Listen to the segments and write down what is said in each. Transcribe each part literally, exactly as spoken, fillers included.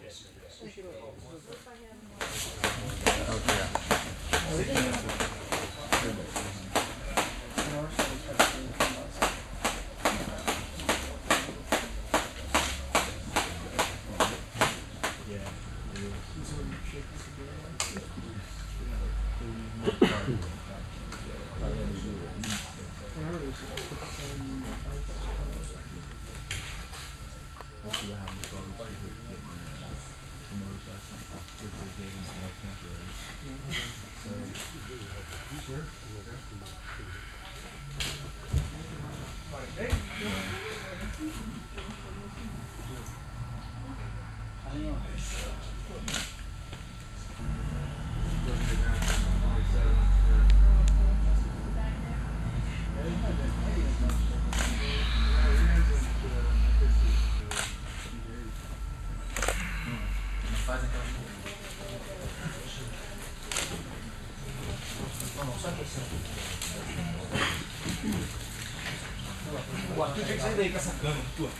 O Arthur tinha que sair daí com essa cama, tua.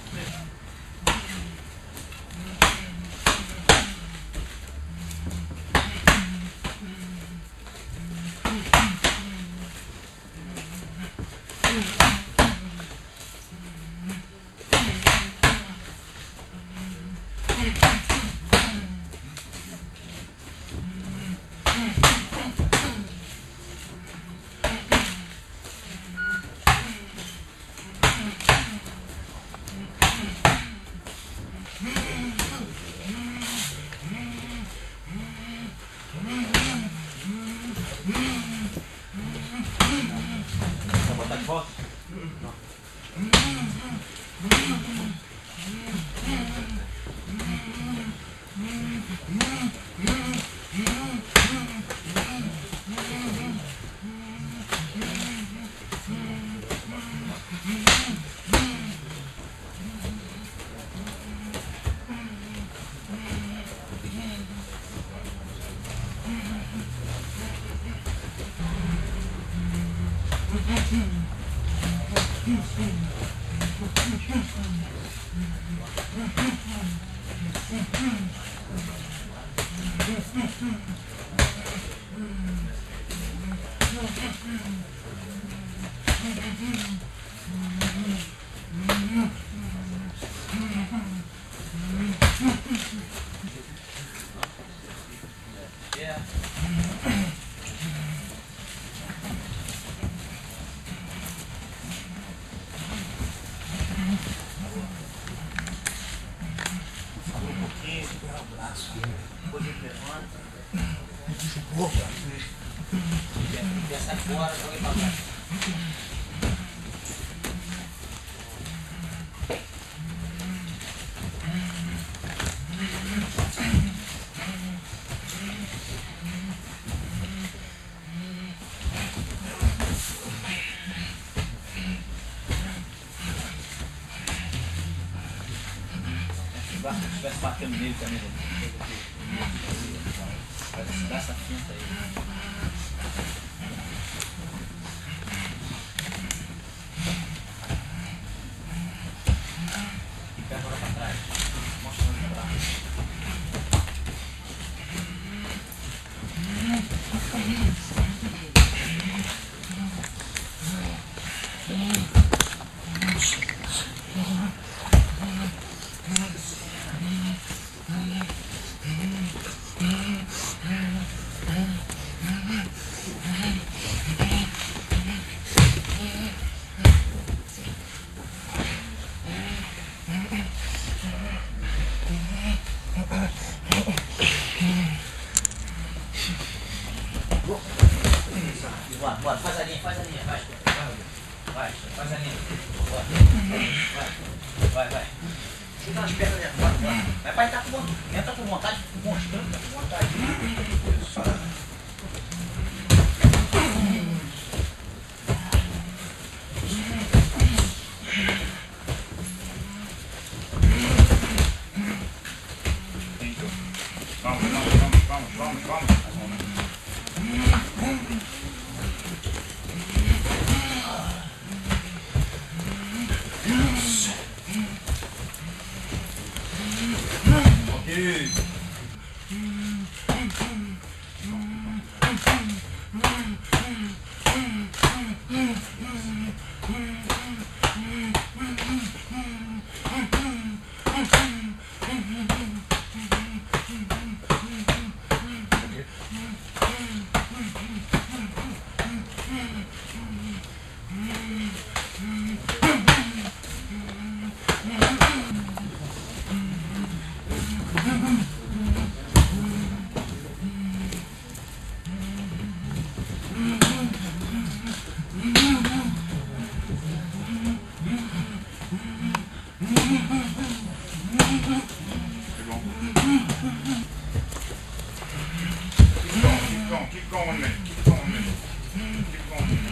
Se estivesse batendo nele também, dá essa finta aí. Fica agora pra trás. Mostra o braço. Bora, bora, faz a linha, faz a linha, vai. Vai, faz a linha. Bora. Vai, vai, vai. Fica nas pernas dentro, bora, bora. Vai, vai, tá com vontade. Entra com vontade, mostrando, tá com vontade. Vamos, vamos, vamos, vamos, vamos, vamos. Keep going, keep going a minute, keep going a minute, keep going a minute.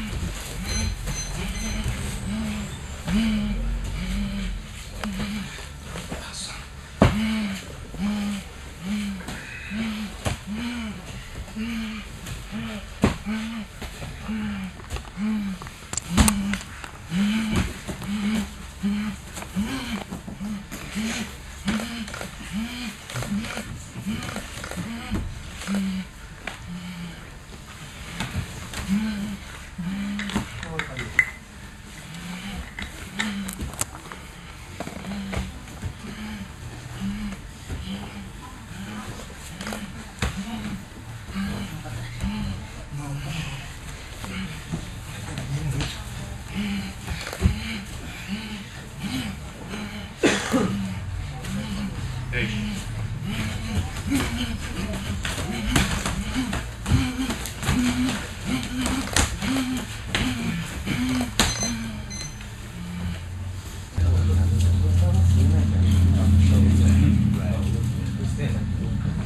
Hey.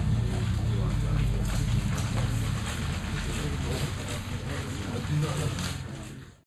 Right.